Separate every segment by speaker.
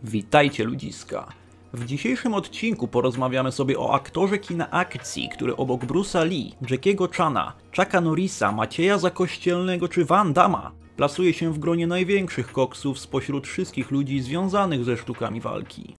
Speaker 1: Witajcie ludziska. W dzisiejszym odcinku porozmawiamy sobie o aktorze kina akcji, który obok Bruce'a Lee, Jackiego Chana, Chucka Norrisa, Macieja Zakościelnego czy Van Damma plasuje się w gronie największych koksów spośród wszystkich ludzi związanych ze sztukami walki.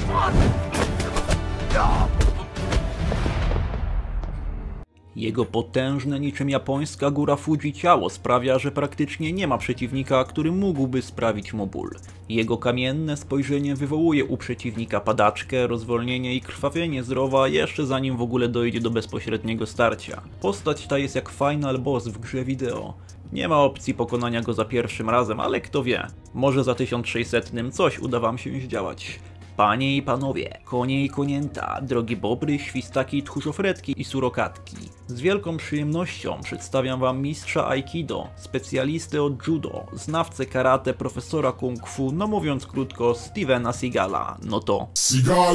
Speaker 1: Jego potężne niczym japońska góra Fuji ciało sprawia, że praktycznie nie ma przeciwnika, który mógłby sprawić mu ból. Jego kamienne spojrzenie wywołuje u przeciwnika padaczkę, rozwolnienie i krwawienie z rowa jeszcze zanim w ogóle dojdzie do bezpośredniego starcia. Postać ta jest jak final boss w grze wideo. Nie ma opcji pokonania go za pierwszym razem, ale kto wie, może za 1600 coś uda wam się zdziałać. Panie i panowie, konie i konięta, drogie bobry, świstaki, tchórzofretki i surokatki. Z wielką przyjemnością przedstawiam wam mistrza Aikido, specjalistę od judo, znawcę karate, profesora kung fu, no mówiąc krótko, Stevena Seagala. No to... Seagal!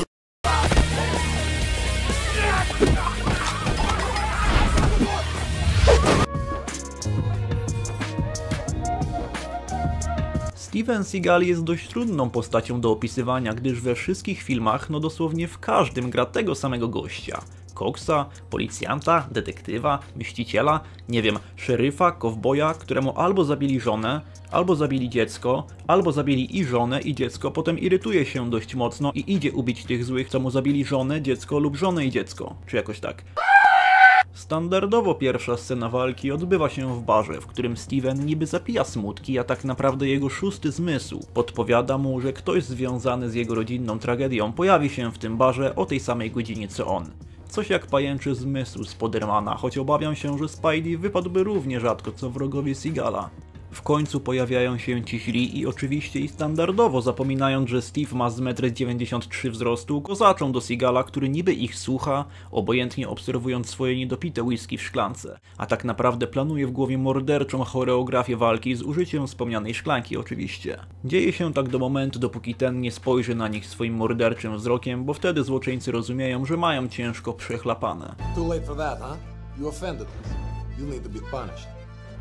Speaker 1: Steven Seagal jest dość trudną postacią do opisywania, gdyż we wszystkich filmach, no dosłownie w każdym gra tego samego gościa. Koksa, policjanta, detektywa, mściciela, nie wiem, szeryfa, kowboja, któremu albo zabili żonę, albo zabili dziecko, albo zabili i żonę i dziecko, potem irytuje się dość mocno i idzie ubić tych złych, co mu zabili żonę, dziecko lub żonę i dziecko, czy jakoś tak. Standardowo pierwsza scena walki odbywa się w barze, w którym Steven niby zapija smutki, a tak naprawdę jego szósty zmysł podpowiada mu, że ktoś związany z jego rodzinną tragedią pojawi się w tym barze o tej samej godzinie co on. Coś jak pajęczy zmysł Spidermana, choć obawiam się, że Spidey wypadłby równie rzadko co wrogowie Seagala. W końcu pojawiają się ci źli i oczywiście i standardowo, zapominając, że Steve ma z 1,93 m wzrostu, kozaczą do Seagala, który niby ich słucha, obojętnie obserwując swoje niedopite whisky w szklance, a tak naprawdę planuje w głowie morderczą choreografię walki z użyciem wspomnianej szklanki oczywiście. Dzieje się tak do momentu, dopóki ten nie spojrzy na nich swoim morderczym wzrokiem, bo wtedy złoczyńcy rozumieją, że mają ciężko przechlapane.
Speaker 2: Too late for that, huh? You offended us. You need to be punished.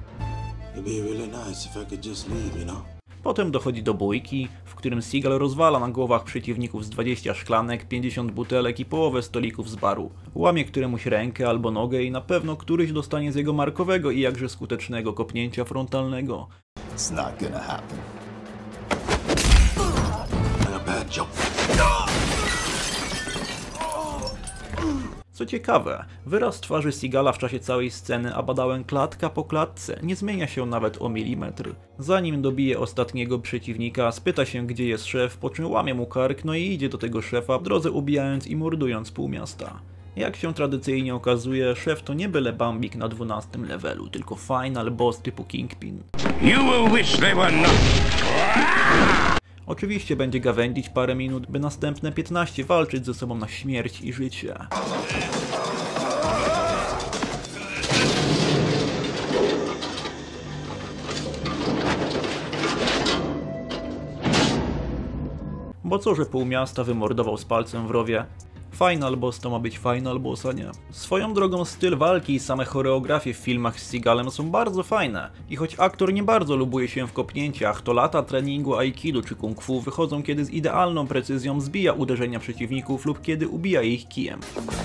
Speaker 1: Potem dochodzi do bójki, w którym Seagal rozwala na głowach przeciwników z 20 szklanek, 50 butelek i połowę stolików z baru. Łamie któremuś rękę albo nogę i na pewno któryś dostanie z jego markowego i jakże skutecznego kopnięcia frontalnego. It's not gonna happen. Co ciekawe, wyraz twarzy Seagala w czasie całej sceny, a badałem klatka po klatce, nie zmienia się nawet o milimetr. Zanim dobije ostatniego przeciwnika, spyta się, gdzie jest szef, po czym łamie mu kark, no i idzie do tego szefa, w drodze ubijając i mordując pół miasta. Jak się tradycyjnie okazuje, szef to nie byle Bambik na 12 levelu, tylko final boss typu Kingpin. You will wish they were not. Oczywiście będzie gawędzić parę minut, by następne 15 walczyć ze sobą na śmierć i życie. Bo co, że pół miasta wymordował z palcem w rowie? Final boss to ma być final boss, a nie. Swoją drogą styl walki i same choreografie w filmach z Seagalem są bardzo fajne. I choć aktor nie bardzo lubuje się w kopnięciach, to lata treningu aikido czy kung fu wychodzą, kiedy z idealną precyzją zbija uderzenia przeciwników lub kiedy ubija ich kijem.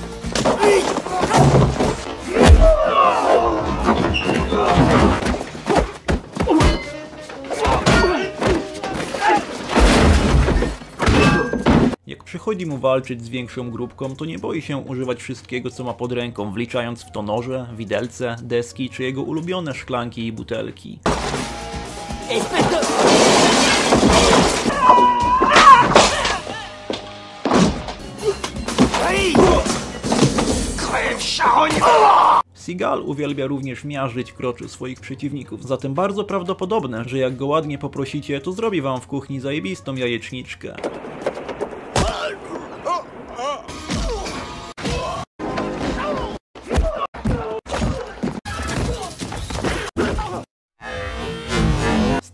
Speaker 1: Jak przychodzi mu walczyć z większą grupką, to nie boi się używać wszystkiego, co ma pod ręką, wliczając w to noże, widelce, deski czy jego ulubione szklanki i butelki. Seagal uwielbia również miażdżyć kroczy swoich przeciwników, zatem bardzo prawdopodobne, że jak go ładnie poprosicie, to zrobi wam w kuchni zajebistą jajeczniczkę.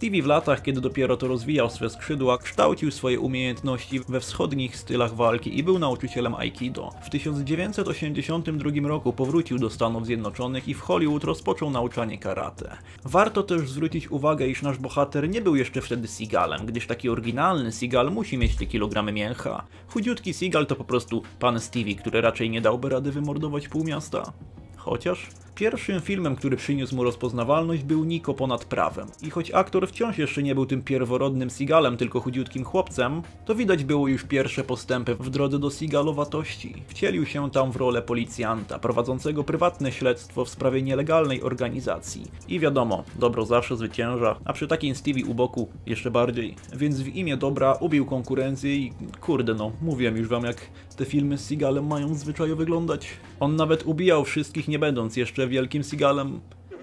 Speaker 1: Stevie w latach, kiedy dopiero to rozwijał swe skrzydła, kształcił swoje umiejętności we wschodnich stylach walki i był nauczycielem Aikido. W 1982 roku powrócił do Stanów Zjednoczonych i w Hollywood rozpoczął nauczanie karate. Warto też zwrócić uwagę, iż nasz bohater nie był jeszcze wtedy Seagalem, gdyż taki oryginalny Seagal musi mieć te kilogramy mięcha. Chudziutki Seagal to po prostu pan Stevie, który raczej nie dałby rady wymordować pół miasta. Chociaż pierwszym filmem, który przyniósł mu rozpoznawalność, był Niko ponad prawem. I choć aktor wciąż jeszcze nie był tym pierworodnym Seagalem, tylko chudziutkim chłopcem, to widać było już pierwsze postępy w drodze do Seagalowatości. Wcielił się tam w rolę policjanta, prowadzącego prywatne śledztwo w sprawie nielegalnej organizacji. I wiadomo, dobro zawsze zwycięża, a przy takim Stevie u boku jeszcze bardziej. Więc w imię dobra ubił konkurencję i kurde no, mówiłem już wam, jak te filmy z Seagalem mają zwyczaju wyglądać. On nawet ubijał wszystkich, nie będąc jeszcze wielkim Seagalem.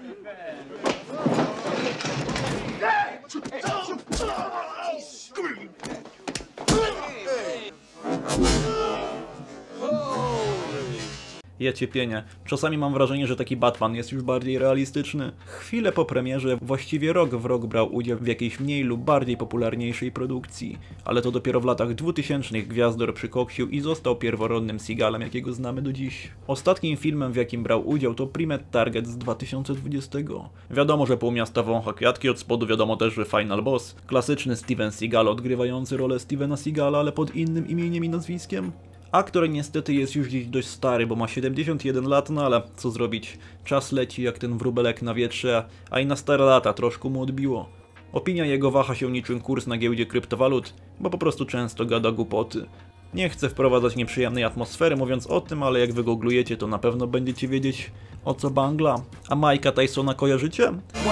Speaker 1: Ja ciepienie. Czasami mam wrażenie, że taki Batman jest już bardziej realistyczny. Chwilę po premierze, właściwie rok w rok brał udział w jakiejś mniej lub bardziej popularniejszej produkcji. Ale to dopiero w latach 2000 gwiazdor przykoksił i został pierworodnym Seagalem, jakiego znamy do dziś. Ostatnim filmem, w jakim brał udział, to Prime Target z 2020. Wiadomo, że pół miasta wącha kwiatki, od spodu wiadomo też, że Final Boss. Klasyczny Steven Seagal odgrywający rolę Stevena Seagala, ale pod innym imieniem i nazwiskiem. Aktor niestety jest już dziś dość stary, bo ma 71 lat, no ale co zrobić? Czas leci jak ten wróbelek na wietrze, a i na stare lata troszkę mu odbiło. Opinia jego waha się niczym kurs na giełdzie kryptowalut, bo po prostu często gada głupoty. Nie chcę wprowadzać nieprzyjemnej atmosfery mówiąc o tym, ale jak wygooglujecie, to na pewno będziecie wiedzieć, o co bangla. A Mike'a Tysona kojarzycie?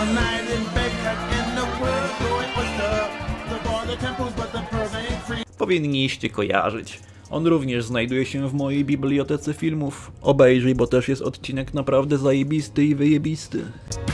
Speaker 1: Powinniście kojarzyć. On również znajduje się w mojej bibliotece filmów. Obejrzyj, bo też jest odcinek naprawdę zajebisty i wyjebisty.